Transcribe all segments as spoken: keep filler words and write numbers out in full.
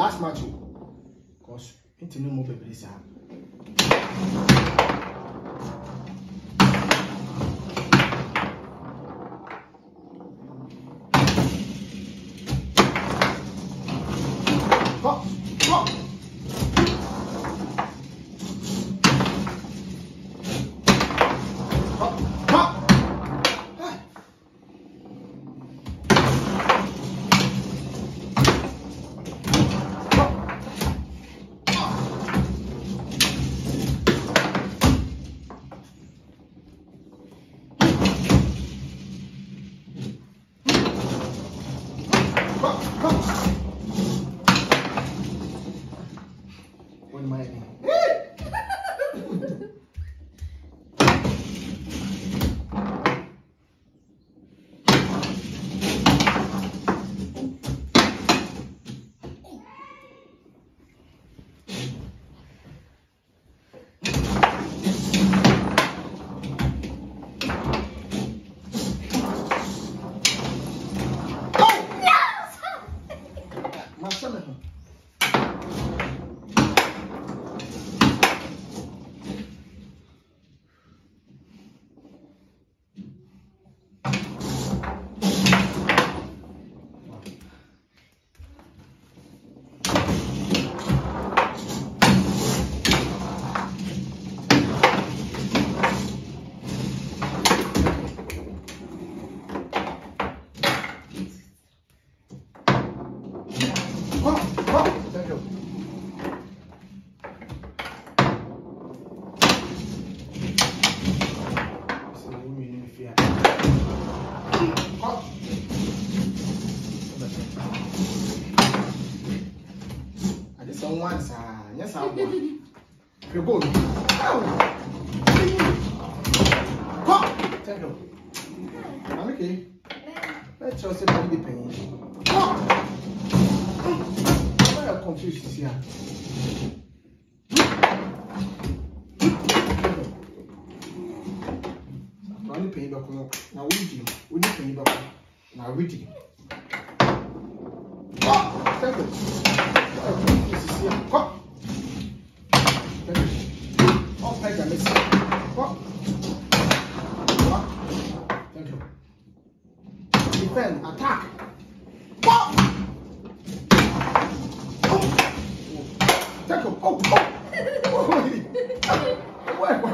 last match, cause it's no more baby. Go, go. Once, yes, I will. You're good. Thank you. I'm okay. Let's just say, I'm depending. I am confused here. I'm only paying back. Now, we do. We need to pay back. Now, we do. Thank you. This is here. Come. Thank you. Oh, thank you, miss. Come. Thank you. Defend, attack. Come. Oh. Thank you. Oh, oh. Oh, where?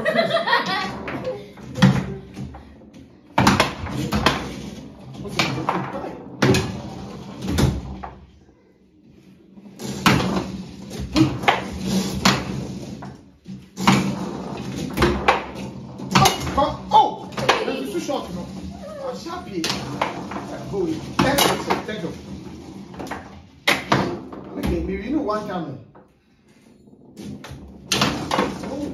Thank you. Okay, maybe you know one camera. Oh.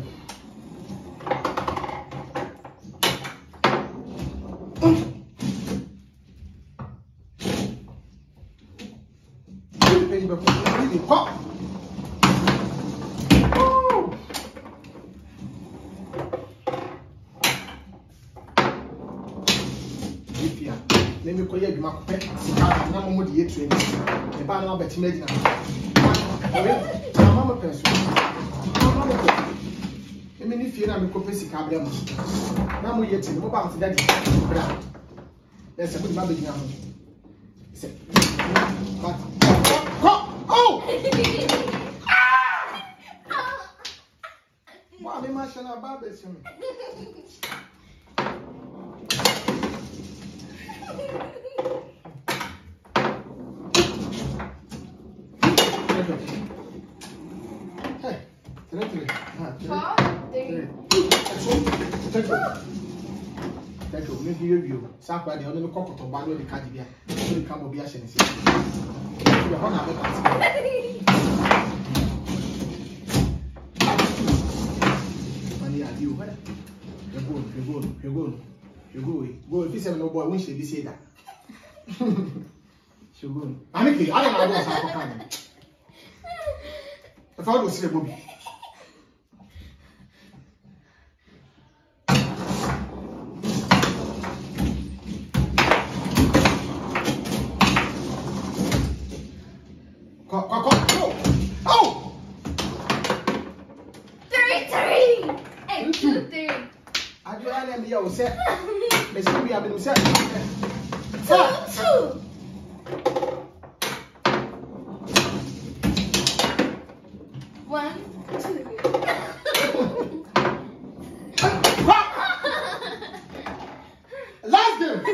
Let me call you my pet. I'm not more the train. The banner bet me. I'm a person. I mean, if you're not a copy, cabin. Now we get in the mobile daddy. There's a good baby now. But oh! What am I saying about this? Hey, three, three. Four, three. Thank you. Thank you. Maybe you. Sakwa the only cocoa to bando the cadibia. So you come be a shensi. You're on a money at you. You're good, you're good, you're good. You go, go. If you say no boy, when should you say that? She go. I'm okay. I don't know what's happening. If I don't see the movie. Go, go, go, go. me you say. Me see we have been say. Two, two. One, two. Last game.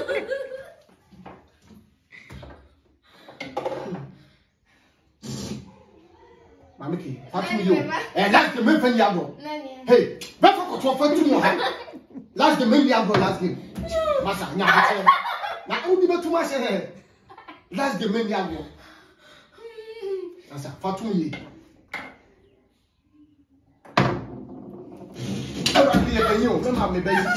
Maame ki, fatu mi yo. Eh, last game me pen yago. Hey, be for ko to fatu mo ha. Last game me yago last game. Masa nya ha. Na udi be tuma se he. Last game me yago. Asa fatu mi. Ewa bi e penyo, me ma me be yi.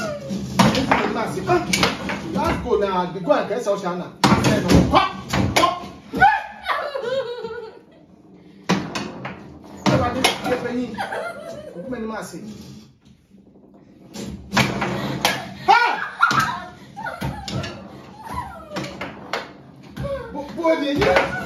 Last go now, the go and get Oshana. Boy,